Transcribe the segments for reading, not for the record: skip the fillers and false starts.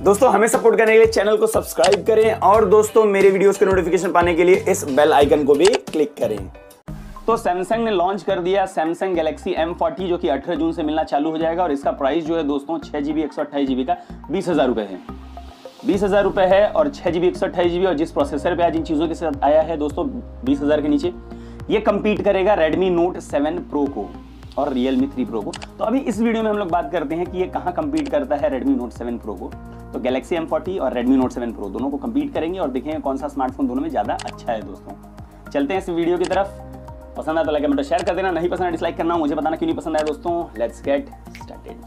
दोस्तों हमें सपोर्ट करने के लिए चैनल को सब्सक्राइब करें और दोस्तों मेरे वीडियोस के नोटिफिकेशन पाने के लिए इस बेल आइकन को भी क्लिक करें। तो सैमसंग ने लॉन्च कर दिया सैमसंग गैलेक्सी M40 जो कि 18 जून से मिलना चालू हो जाएगा और इसका प्राइस जो है दोस्तों 6GB 128GB का 20,000 रुपये है। 20,000 रुपये है और 6GB 128GB और जिस प्रोसेसर पे आज इन चीज़ों के साथ आया है दोस्तों 20,000 के नीचे, ये कम्पीट करेगा Redmi Note 7 Pro को और Realme 3 Pro को। तो अभी इस वीडियो में हम लोग बात करते हैं कि ये कहाँ कम्पीट करता है Redmi Note 7 Pro को। तो Galaxy M40 और Redmi Note 7 Pro दोनों को कम्पीट करेंगे और देखेंगे कौन सा स्मार्टफोन दोनों में ज़्यादा अच्छा है। दोस्तों चलते हैं इस वीडियो की तरफ। पसंद आया तो लाइक कमेंट शेयर कर देना, नहीं पसंद है डिसलाइक करना, मुझे बताना क्यों नहीं पसंद आया। दोस्तों लेट्स गेट स्टार्टेड।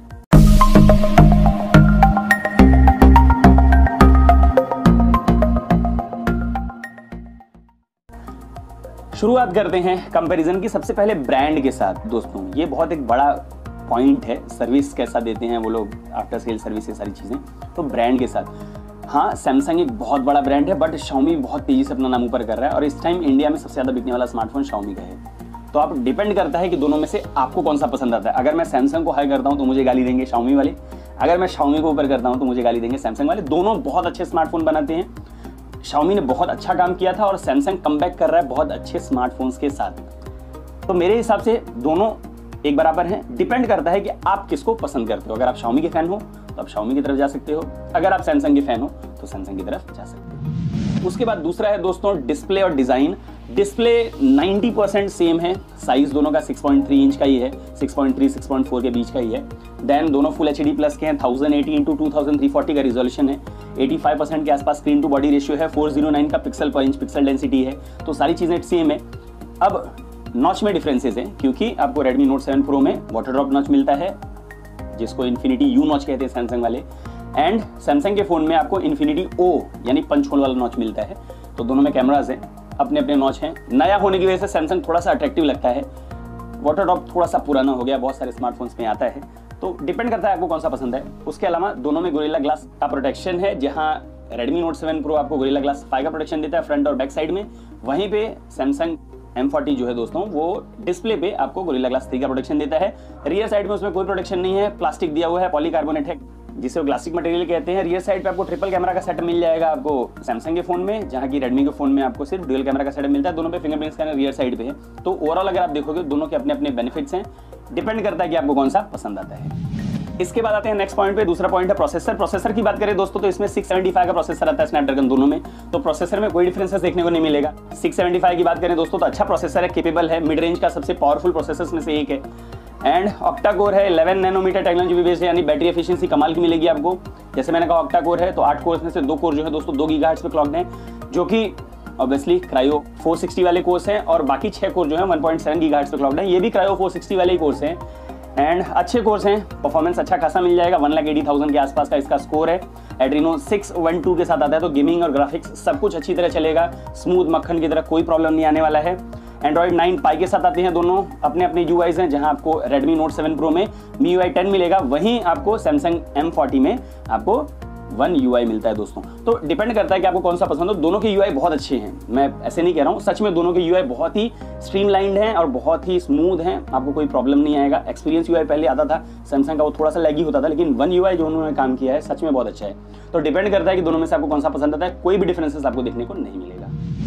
शुरुआत करते हैं कंपैरिजन की सबसे पहले ब्रांड के साथ। दोस्तों ये बहुत एक बड़ा पॉइंट है, सर्विस कैसा देते हैं वो लोग, आफ्टर सेल सर्विस, ये सारी चीज़ें। तो ब्रांड के साथ हाँ सैमसंग एक बहुत बड़ा ब्रांड है, बट Xiaomi बहुत तेज़ी से अपना नाम ऊपर कर रहा है और इस टाइम इंडिया में सबसे ज़्यादा बिकने वाला स्मार्टफोन Xiaomi का है। तो आप डिपेंड करता है कि दोनों में से आपको कौन सा पसंद आता है। अगर मैं सैमसंग को हाई करता हूँ तो मुझे गाली देंगे Xiaomi वाले, अगर मैं Xiaomi को ऊपर करता हूँ तो मुझे गाली देंगे सैमसंग वाले। दोनों बहुत अच्छे स्मार्टफोन बनाते हैं। Xiaomi ने बहुत अच्छा काम किया था और सैमसंग कमबैक कर रहा है बहुत अच्छे स्मार्टफोन्स के साथ। तो मेरे हिसाब से दोनों एक बराबर हैं। डिपेंड करता है कि आप किसको पसंद करते हो। अगर आप Xiaomi के फैन हो तो आप Xiaomi की तरफ जा सकते हो, अगर आप सैमसंग के फैन हो तो सैमसंग की तरफ जा सकते हो। उसके बाद दूसरा है दोस्तों डिस्प्ले और डिज़ाइन। डिस्प्ले 90% सेम है, साइज दोनों का 6.3 इंच का ही है, 6.3 6.4 के बीच का ही है। देन दोनों फुल HD प्लस के हैं, 1080x2340 का रिजोल्यूशन है, 85% के आसपास स्क्रीन टू बॉडी रेशियो है, 409 का पिक्सल पर इंच पिक्सल डेंसिटी है। तो सारी चीज़ें सेम है। अब नॉच में डिफरेंसेस हैं क्योंकि आपको Redmi Note 7 Pro में वाटर ड्रॉप नॉच मिलता है जिसको Infinity U नॉच कहते हैं सैमसंग वाले, एंड सैमसंग के फ़ोन में आपको Infinity O यानी पंच होल वाला नॉच मिलता है। तो दोनों में कैमराज हैं, अपने अपने नॉच हैं। नया होने की वजह से सैमसंग थोड़ा सा अट्रैक्टिव लगता है, वाटर ड्रॉप थोड़ा सा पुराना हो गया, बहुत सारे स्मार्टफोन्स में आता है। तो डिपेंड करता है आपको कौन सा पसंद है। उसके अलावा दोनों में गोरिल्ला ग्लास का प्रोटेक्शन है, जहाँ Redmi Note 7 Pro आपको गोरिल्ला ग्लास 5 का प्रोटेक्शन देता है फ्रंट और बैक साइड में। वहीं पे सैमसंग M40 जो है दोस्तों वो डिस्प्ले पे आपको गोरिल्ला ग्लास 3 का प्रोटेक्शन देता है। रियर साइड में उसमें कोई प्रोटेक्शन नहीं है, प्लास्टिक दिया हुआ है, पॉलीकार्बोनेट है जिसे वो ग्लास्टिक मटेरियल कहते हैं। रियर साइड पे आपको ट्रिपल कैमरा का सेटअप मिल जाएगा आपको सैमसंग के फोन में, जहाँ की Redmi के फोन में आपको सिर्फ ड्यूअल कैमरा का सेटअप मिलता है। दोनों पे फिंगरप्रिंट स्कैनर रियर साइड पे है। तो ओवरऑल अगर आप देखोगे दोनों के अपने अपने बेनिफिट्स हैं। डिपेंड करता है कि आपको कौन सा पसंद आता है। इसके बाद आते हैं नेक्स्ट पॉइंट पे। दूसरा पॉइंट है प्रोसेसर। प्रोसेसर की बात करें दोस्तों तो इसमें 675 का प्रोसेसर आता है स्नैपड्रैगन दोनों में। तो प्रोसेसर में कोई डिफरेंसेस देखने को नहीं मिलेगा। 675 की बात करें दोस्तों तो अच्छा प्रोसेसर है, केपेबल है, मिड रेंज का सबसे पावरफुल प्रोसेसर्स में से एक है। एंड ऑक्टा कोर है, 11 नैनोमीटर टेक्नोलॉजी बेस्ड है, यानी बैटरी एफिशिएंसी कमाल की मिलेगी आपको। जैसे मैंने कहा ऑक्टा कोर है तो 8 कोर्स में से 2 कोर जो है दोस्तों 2 गीगाहर्ट्ज पे क्लॉक्ड हैं, जो कि ऑब्वियसली क्रायो 460 वाले कोर्स हैं, और बाकी 6 कोर जो है 1.7 गीगाहर्ट्ज पे क्लॉक्ड हैं, ये भी क्रायो 460 वाले ही कोर्स हैं। एंड अच्छे कोर्स हैं, परफॉर्मेंस अच्छा खासा मिल जाएगा। 1,80,000 के आसपास का इसका स्कोर है। एड्रीनो 612 के साथ आता है, तो गेमिंग और ग्राफिक्स सब कुछ अच्छी तरह चलेगा, स्मूथ मक्खन की तरह, कोई प्रॉब्लम नहीं आने वाला है। Android 9 Pie के साथ आते हैं, दोनों अपने अपने UIs हैं। जहां आपको Redmi Note 7 Pro में MIUI 10 मिलेगा, वहीं आपको Samsung M40 में आपको 1 UI मिलता है दोस्तों। तो डिपेंड करता है कि आपको कौन सा पसंद हो। दोनों के UI बहुत अच्छे हैं, मैं ऐसे नहीं कह रहा हूँ, सच में दोनों के UI बहुत ही स्ट्रीमलाइंड हैं और बहुत ही स्मूथ हैं, आपको कोई प्रॉब्लम नहीं आएगा। एक्सपीरियंस UI पहले आता था सैमसंग का, वो थोड़ा सा लैगी होता था, लेकिन 1 UI जो उन्होंने काम किया है सच में बहुत अच्छा है। तो डिपेंड करता है कि दोनों में से आपको कौन सा पसंद आता है, कोई भी डिफरेंसेस आपको देखने को नहीं मिलेगा।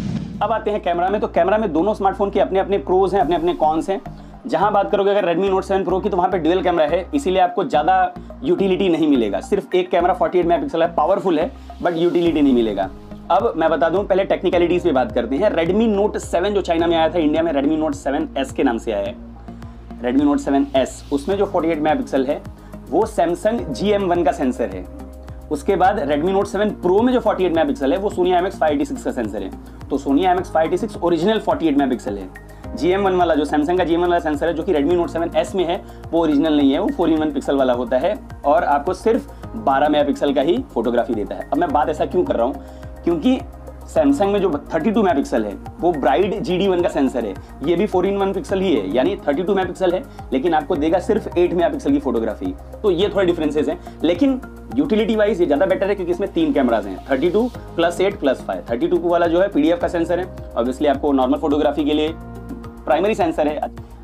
अब आते हैं कैमरा में। तो कैमरा में दोनों स्मार्टफोन के अपने अपने प्रोज हैं, अपने अपने कॉन्स हैं। जहां बात करोगे अगर Redmi Note 7 Pro की तो वहां पे ड्यूअल कैमरा है, इसीलिए आपको ज़्यादा यूटिलिटी नहीं मिलेगा। सिर्फ एक कैमरा 48 मेगापिक्सल है, पावरफुल है, बट यूटिलिटी नहीं मिलेगा। अब मैं बता दूं, पहले टेक्निकलिटीज़ पे बात करते हैं। Redmi Note 7 जो चाइना में आया था, इंडिया में Redmi Note 7S के नाम से आया है। Redmi Note 7S उसमें जो 48 मेगापिक्सल है वो Samsung GM1 का सेंसर है। उसके बाद Redmi Note 7 Pro में जो 48 मेगापिक्सल है वो Sony IMX586 का सेंसर है। तो Sony IMX586 ओरिजिनल 48 मेगापिक्सल है। GM1 वाला जो सैमसंग का GM1 वाला सेंसर है जो कि Redmi Note 7S में है वो ओरिजिनल नहीं है, वो 4in1 पिक्सल वाला होता है और आपको सिर्फ 12 मेगापिक्सल का ही फोटोग्राफी देता है। अब मैं बात ऐसा क्यों कर रहा हूँ, क्योंकि सैमसंग में जो 32 मेगापिक्सल है वो ब्राइड GD1 का सेंसर है, ये भी 4in1 पिक्सल ही है, यानी 32 मेगापिक्सल है, लेकिन आपको देगा सिर्फ 8 मेगापिक्सल की फोटोग्राफी। तो ये थोड़े डिफरेंसेस हैं, लेकिन यूटिलिटी वाइज ये ज़्यादा बेटर है क्योंकि इसमें 3 कैमराज हैं, 32 + 8 + 5। 32 वाला जो है PDF का सेंसर है, ऑब्वियसली आपको नॉर्मल फोटोग्राफी के लिए प्राइमरी सेंसर है,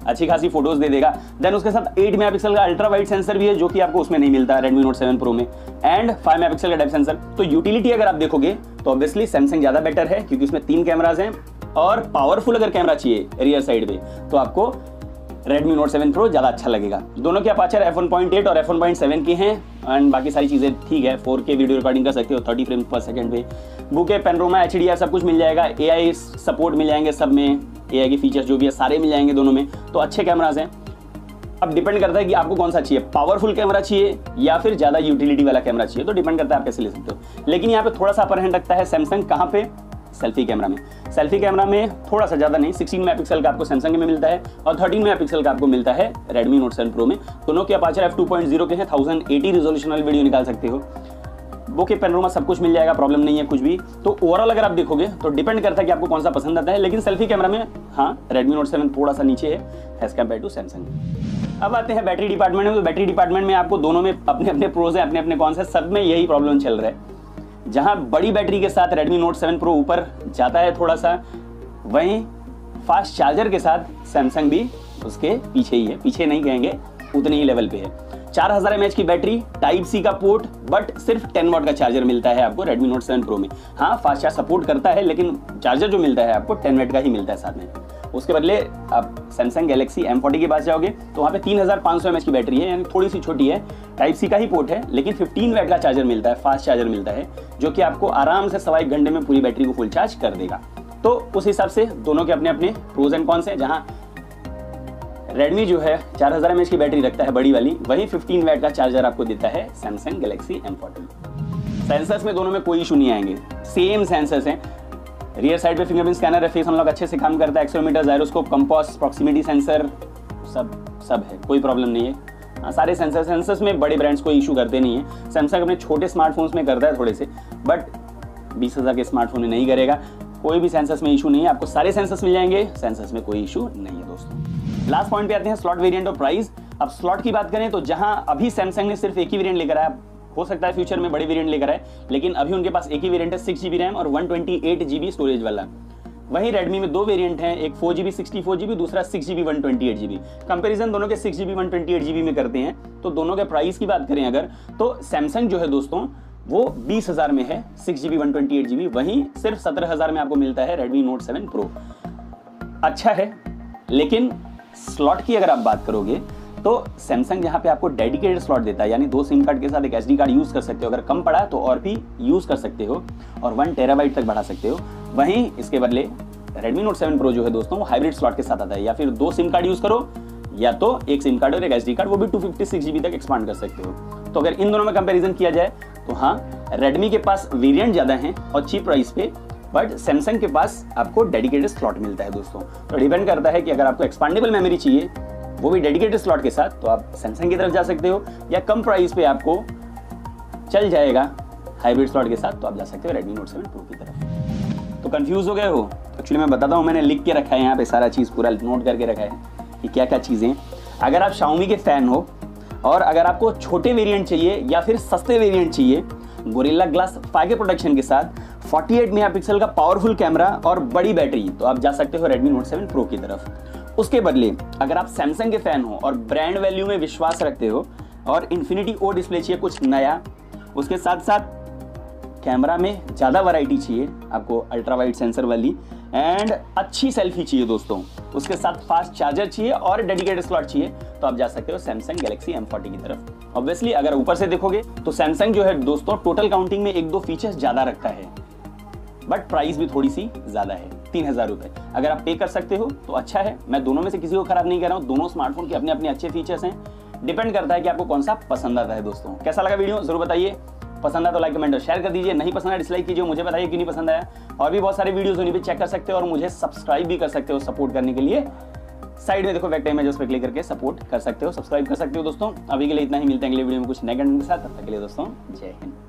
अच्छी खासी फोटोज दे देगा। देन उसके साथ 8 मेगापिक्सल का अल्ट्रा वाइड सेंसर भी है, जो कि आपको उसमें नहीं मिलता Redmi Note 7 Pro में, एंड 5 मेगापिक्सल का डेप्थ सेंसर। तो यूटिलिटी अगर आप देखोगे तो ऑब्वियसली सैमसंग ज्यादा बेटर है, क्योंकि इसमें 3 कैमराज हैं, और पावरफुल अगर कैमरा चाहिए रियर साइड पे तो आपको Redmi Note 7 Pro ज़्यादा अच्छा लगेगा। दोनों के अपर्चर f1.8 और f1.7 के हैं, एंंड बाकी सारी चीज़ें ठीक है। 4K वीडियो रिकॉर्डिंग कर सकते हो 30 फ्रेम पर सेकंड पे, बुके, पेनोरामा, HDR सब कुछ मिल जाएगा। AI सपोर्ट मिल जाएंगे सब में, AI के फीचर्स जो भी है सारे मिल जाएंगे दोनों में। तो अच्छे कैमराज हैं। अब डिपेंड करता है कि आपको कौन सा चाहिए, पावरफुल कैमरा चाहिए या फिर ज़्यादा यूटिलिटी वाला कैमरा चाहिए, तो डिपेंड करता है आप कैसे ले सकते हो। लेकिन यहाँ पे थोड़ा सा अपर हैंड रखता है सैमसंग, कहाँ पे, सेल्फी कैमरा में। सेल्फी कैमरा में थोड़ा सा ज़्यादा नहीं, 16 मेगापिक्सल का आपको सैमसंग में मिलता है और 13 मेगापिक्सल का आपको मिलता है Redmi Note 7 Pro में। दोनों के अपर्चर f2.0 के हैं, 1080 रिजोल्यूशन वाली वीडियो निकाल सकते हो। बुके, पेनोरामा सब कुछ मिल जाएगा, प्रॉब्लम नहीं है कुछ भी। तो ओवरऑल अगर आप देखोगे तो डिपेंड करता है कि आपको कौन सा पसंद आता है। लेकिन सेल्फी कैमरा में हाँ Redmi Note 7 थोड़ा सा नीचे है एज कम्पेयर टू सैमसंग। अब आते हैं बैटरी डिपार्टमेंट में। तो बैटरी डिपार्टमेंट में आपको दोनों में अपने अपने प्रोज हैं, अपने अपने कौन से, सब में यही प्रॉब्लम चल रहा है। जहां बड़ी बैटरी के साथ Redmi Note 7 Pro ऊपर जाता है थोड़ा सा, वहीं फास्ट चार्जर के साथ सैमसंग भी उसके पीछे ही है, पीछे नहीं कहेंगे, उतने ही लेवल पे है। 4000 mAh की बैटरी, टाइप सी का पोर्ट, बट सिर्फ 10 वाट का चार्जर मिलता है आपको Redmi Note 7 Pro में। हाँ फास्ट चार्ज सपोर्ट करता है, लेकिन चार्जर जो मिलता है आपको 10 वाट का ही मिलता है साथ में। उसके बदले आप Samsung Galaxy M40 के पास जाओगे तो वहाँ पे 3500 mAh की बैटरी है, यानी थोड़ी सी छोटी है, टाइप सी का ही पोर्ट है, लेकिन 15 वाट का चार्जर मिलता है, फास्ट चार्जर मिलता है, जो कि आपको आराम से 1.25 घंटे में पूरी बैटरी को फुल चार्ज कर देगा। तो उस हिसाब से दोनों के अपने अपने प्रोज एंड कॉन्स हैं। जहाँ Redmi जो है 4000 mAh की बैटरी रखता है बड़ी वाली, वही 15 वाट का चार्जर आपको देता है Samsung Galaxy M40। सेंसर्स में दोनों में कोई इशू नहीं आएंगे, सेम सेंसर्स हैं। रियर साइड पे फिंगरप्रिंट स्कैनर है, फेस अनलॉक अच्छे से काम करता है, accelerometer, gyroscope, compass, proximity sensor सब है, कोई प्रॉब्लम नहीं है। सारे सेंसर्स में बड़े ब्रांड्स कोई इशू करते नहीं है। सैमसंग अपने छोटे स्मार्टफोन्स में करता है थोड़े से, बट 20,000 के स्मार्टफोन में नहीं करेगा। कोई भी सेंसर्स में इशू नहीं है, आपको सारे सेंसर्स मिल जाएंगे, सेंसर्स में कोई इशू नहीं है दोस्तों। लास्ट पॉइंट पे आते हैं, स्लॉट वेरिएंट और प्राइस। अब स्लॉट की बात करें तो जहां अभी सैमसंग ने सिर्फ एक ही वेरिएंट लेकर आया, हो सकता है फ्यूचर में बड़े वेरिएंट लेकर आए, लेकिन अभी उनके पास एक ही वेरिएंट है 6GB रैम और 128GB स्टोरेज वाला। वहीं Redmi में 2 वेरिएंट हैं, एक 4GB 64GB, दूसरा 6GB 128GB। कंपैरिजन दोनों के 6GB 128GB में करते हैं। तो दोनों के प्राइस की बात करें अगर, तो सैमसंग जो है दोस्तों वो 20,000 में है 6GB 128GB, वहीं सिर्फ 17,000 में आपको मिलता है Redmi Note 7 Pro। अच्छा है, लेकिन स्लॉट की अगर आप बात करोगे तो सैमसंग यहाँ पे आपको डेडिकेटेड स्लॉट देता है, यानी 2 सिम कार्ड के साथ एक SD कार्ड यूज कर सकते हो। अगर कम पड़ा तो और भी यूज कर सकते हो और 1 टेराबाइट तक बढ़ा सकते हो। वहीं इसके बदले Redmi Note 7 Pro जो है दोस्तों वो हाइब्रिड स्लॉट के साथ आता है, या फिर 2 सिम कार्ड यूज करो या तो एक सिम कार्ड और एक SD कार्ड, वो भी 256GB तक एक्सपांड कर सकते हो। तो अगर इन दोनों में कंपैरिजन किया जाए तो हाँ Redmi के पास वेरिएंट ज्यादा हैं और चीप प्राइस पे, बट सैमसंग के पास आपको डेडिकेटेड स्लॉट मिलता है दोस्तों। तो डिपेंड करता है कि अगर आपको एक्सपांडेबल मेमोरी चाहिए वो भी डेडिकेटेड स्लॉट के साथ, तो आप सैमसंग की तरफ जा सकते हो, या कम प्राइस पे आपको चल जाएगा हाइब्रिड स्लॉट के साथ तो आप जा सकते हो Redmi Note 7 Pro की तरफ। तो कंफ्यूज हो गए हो? एक्चुअली मैं बताता हूँ, मैंने लिख के रखा है यहाँ पे, सारा चीज़ पूरा नोट करके रखा है कि क्या क्या चीज़ें। अगर आप Xiaomi के फैन हो और अगर आपको छोटे वेरिएंट चाहिए या फिर सस्ते वेरिएंट चाहिए, गोरिल्ला ग्लास 5 के प्रोटेक्शन के साथ 48 मेगापिक्सल का पावरफुल कैमरा और बड़ी बैटरी, तो आप जा सकते हो Redmi Note 7 Pro की तरफ। उसके बदले अगर आप सैमसंग के फैन हो और ब्रांड वैल्यू में विश्वास रखते हो और इन्फिनिटी ओ डिस्प्ले चाहिए कुछ नया, उसके साथ साथ कैमरा में ज़्यादा वैरायटी चाहिए आपको, अल्ट्रा वाइड सेंसर वाली, एंड अच्छी सेल्फी चाहिए दोस्तों, उसके साथ फास्ट चार्जर चाहिए और डेडिकेटेड स्लॉट चाहिए, तो आप जा सकते हो Samsung Galaxy M40 की तरफ। ऑब्वियसली अगर ऊपर से देखोगे तो सैमसंग जो है दोस्तों टोटल काउंटिंग में 1-2 फीचर्स ज़्यादा रखता है, बट प्राइस भी थोड़ी सी ज़्यादा है, 3000 रुपये। अगर आप पे कर सकते हो तो अच्छा है, मैं दोनों में से किसी को खराब नहीं कर रहा हूँ, दोनों स्मार्टफोन के अपने अपने अच्छे फीचर्स हैं। डिपेंड करता है कि आपको कौन सा पसंद आता है दोस्तों। कैसा लगा वीडियो जरूर बताइए, पसंद आया तो लाइक कमेंट और शेयर कर दीजिए, नहीं पसंद आया डिसलाइक कीजिए, मुझे बताइए क्यों नहीं पसंद आया। और भी बहुत सारे वीडियोस उन्हीं पे चेक कर सकते हो और मुझे सब्सक्राइब भी कर सकते हो सपोर्ट करने के लिए। साइड में देखो वेक्टर इमेज, उस पर क्लिक करके सपोर्ट कर सकते हो, सब्सक्राइब कर सकते हो दोस्तों। अभी के लिए इतना ही, मिलते हैं अगले वीडियो में कुछ नए कंटेंट के साथ। तब तक के लिए दोस्तों जय हिंद।